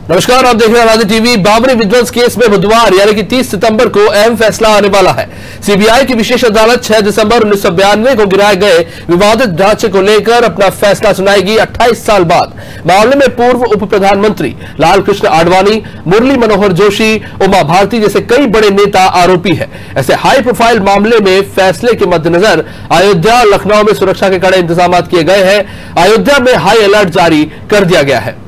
नमस्कार, आप देख रहे हैं राजनीति टीवी। बाबरी विध्वंस केस में बुधवार यानी कि 30 सितंबर को अहम फैसला आने वाला है। सीबीआई की विशेष अदालत 6 दिसंबर 1992 को गिराए गए विवादित ढांचे को लेकर अपना फैसला सुनाएगी 28 साल बाद। मामले में पूर्व उप प्रधानमंत्री लाल कृष्ण आडवाणी, मुरली मनोहर जोशी, उमा भारती जैसे कई बड़े नेता आरोपी है। ऐसे हाई प्रोफाइल मामले में फैसले के मद्देनजर अयोध्या और लखनऊ में सुरक्षा के कड़े इंतजाम किए गए हैं। अयोध्या में हाई अलर्ट जारी कर दिया गया है।